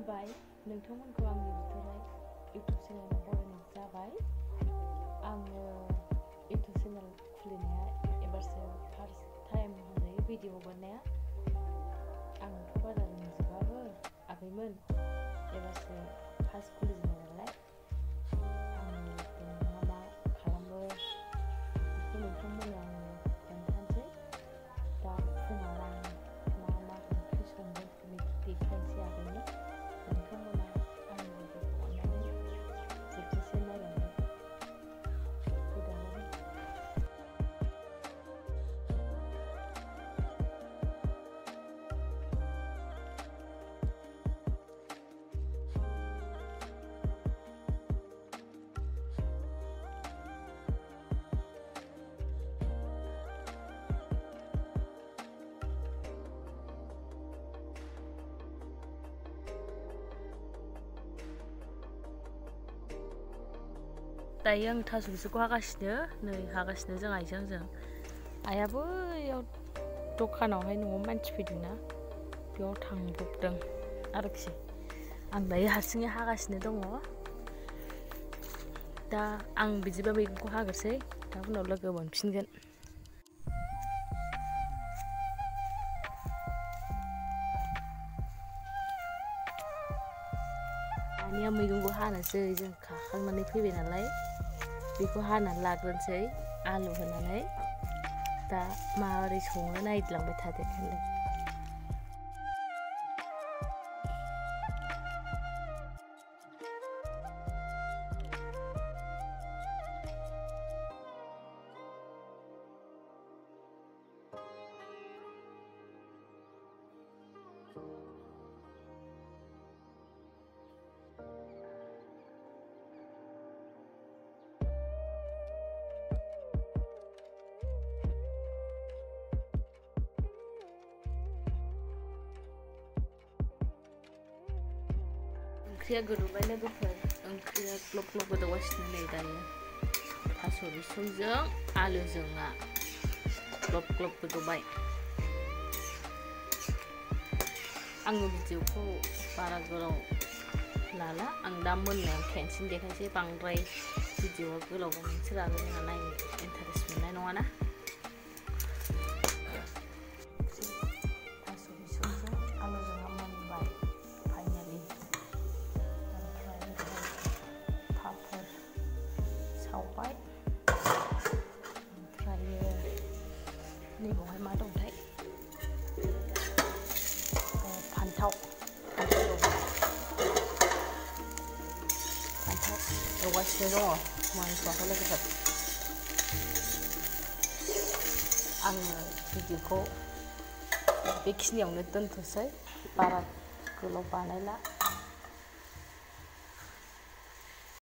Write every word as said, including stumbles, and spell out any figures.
खुलुमबाय नोंथांमोनखौ आंनि बोथोराव इउट्युब चेनेलाव बरायनाय जाबाय। आङो इउट्युब चेनेल खुलिनाया एबारसो फार्स्ट टाइम होनजायो भिडिअ हगारनाया। आंथ' बारा रोंजोबाबो आगैमोन एबारसो फार्स्ट खुलिजेननाय नालाय आङो मा मा खालामो बेखौ नोंथांमोननो आङो खोन्थानोसै। दा फुङाव आं मा मा ओंख्रि संगोन देखायनोसै आगैनो। नोंथांमोना आंनि भिडिअखौ अननानै जोबजासे नायलांदो। दायो आं थास' बिसौखौ हागासिनो नै हागासिनो जों आइजों जों आइयाबो बेयाव दखानावहाय न'आव मानसि फैदोंना बेयाव थांब्रबदों आरोखि। आं दायो हारसिङै हागासिनो दङ। दा आं बिदिबा मैगंखौ हाग्रोसै, दा उनाव लोगो मोनफिनगोन। दानिया मैगंखौ हानोसै, जों खाखांनानै फैबाय नालाय बेखौ हानानै लाग्रोनोसै आलु होनानै। दा माबोरै सङो नायलांबाय थादो होनदों। ओंख्रिया गोदौबाय लोगोफोर, ओंख्रिया ग्लब ग्लब गोदौगासिनो नै दायो। थास' बिसंजों आलुजोंआ ग्लब ग्लब गोदौबाय। आङो भिडिअखौ बारा गोलाव लाला, आं दा मोननायाव खेनसेनो देखायसै। बांद्राय भिडिअआ गोलावबा नोंसोर आगैमोना नायनो इन्टारेस्ट मोननाय नङाना। थास' बिसंजों आलुजोंआ मोनबाय फाइनालि। पापर सावबाय, ओमफ्रायो नैबावहाय मा दंथाय, फान्थाव फान्थाव फान्थाव एवगासिनो दङ, मोनथ'वाखै लोगोफोर। आङो भिडिअखौ बेखिनियावनो दोनथ'सै, बारा गोलाव बानायला।